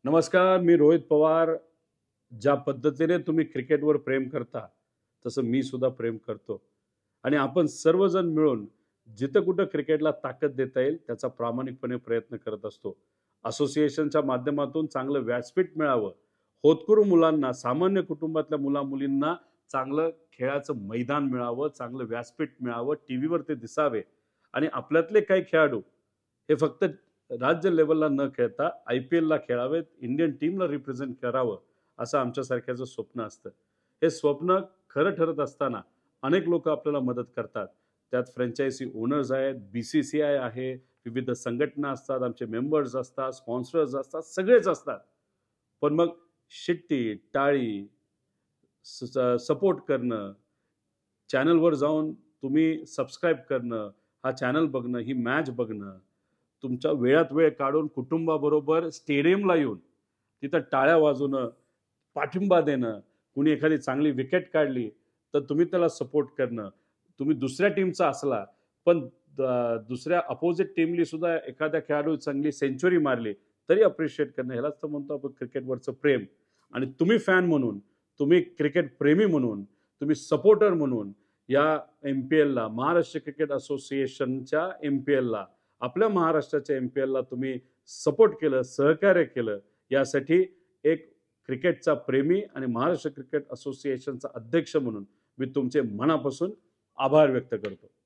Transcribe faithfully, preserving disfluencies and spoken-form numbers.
नमस्कार, मी रोहित पवार. ज्या पद्धतीने तुम्ही क्रिकेटवर प्रेम करता, तसं मी सुद्धा प्रेम करतो. आणि आपण सर्वजण मिळून जिथं कुठं क्रिकेटला ताकद देता येईल, त्याचा प्रामाणिकपणे प्रयत्न करत असतो. असोसिएशनच्या माध्यमातून चांगलं व्यासपीठ मिळावं, होतकरू मुलांना, सामान्य कुटुंबातल्या मुला-मुलींना चांगलं खेळाचं मैदान मिळावं, चांगलं व्यासपीठ मिळावं, टीव्हीवर ते दिसावे आणि आपल्यातले काही खेळाडू हे फक्त राज्य लेव्हलला न खेळता आय-पी-एलला खेळावेत, इंडियन टीमला रिप्रेझेंट करावं, असं आमच्यासारख्याचं स्वप्न असतं. हे स्वप्न खरं ठरत असताना अनेक लोकं आपल्याला मदत करतात. त्यात फ्रँचायझी ओनर्स आहेत, बी-सी-सी-आय आहे, विविध संघटना असतात, आमचे मेंबर्स असतात, स्पॉन्सर्स असतात, सगळेच असतात. पण मग शिट्टी, टाळी, सपोर्ट करणं, चॅनलवर जाऊन तुम्ही सबस्क्राईब करणं, हा चॅनल बघणं, ही मॅच बघणं, तुमच्या वेळात वेळ काढून कुटुंबाबरोबर स्टेडियमला येऊन तिथं टाळ्या वाजवणं, पाठिंबा देणं, कुणी एखादी चांगली विकेट काढली, तर तुम्ही त्याला सपोर्ट करणं. तुम्ही दुसऱ्या टीमचा असला, पण द दुसऱ्या अपोझिट टीमनी सुद्धा एखाद्या खेळाडू चांगली सेंच्युरी मारली, तरी अप्रिशिएट करणं, ह्यालाच तर म्हणतो आपण क्रिकेटवरचं प्रेम. आणि तुम्ही फॅन म्हणून, तुम्ही क्रिकेट प्रेमी म्हणून, तुम्ही सपोर्टर म्हणून या एम-पी-एलला, महाराष्ट्र क्रिकेट असोसिएशनच्या एम-पी-एलला, आपल्या महाराष्ट्राच्या एम-पी-एलला तुम्ही सपोर्ट केलं, सहकार्य केलं, यासाठी एक क्रिकेटचा प्रेमी आणि महाराष्ट्र क्रिकेट असोसिएशनचा अध्यक्ष म्हणून मी तुमचे मनापासून आभार व्यक्त करतो.